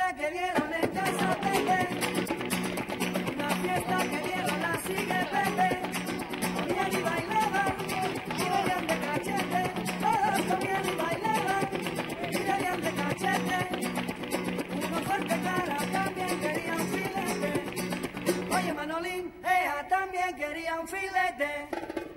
fiesta que dieron en casa Pepe, una fiesta que dieron así que Pepe, comían y bailaban, y bebían de cachete, todos comían y bailaban, y bebían de cachete, uno fuerte cara también quería un filete, oye Manolín, ella también quería un filete.